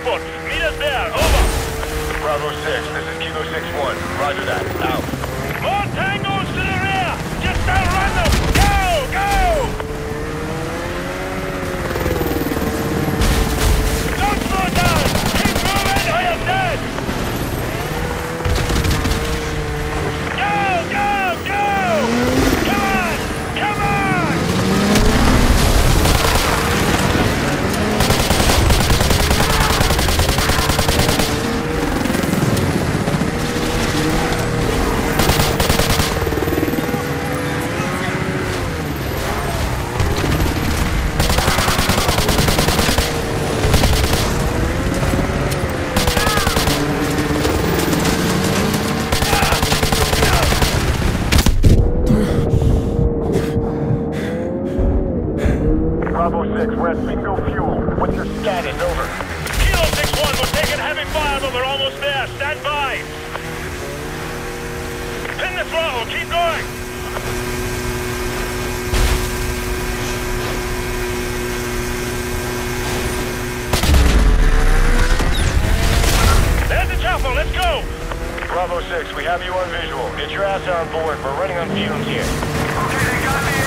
transport. Meet us there. Over. Bravo 6, this is Kilo 6-1. Roger that. Out. More tangos to the rear. Just outrun them. Go! Go! Don't slow down. Keep moving or you're dead. Go! Go! Go! Come on! Come on! Bravo 6, we're at bingo fuel. What's your status? Over. Kilo 6-1, we're taking heavy fire, but we're almost there. Stand by. Pin the throttle. Keep going. There's the chopper. Let's go. Bravo 6, we have you on visual. Get your ass on board. We're running on fumes here. Okay, they got me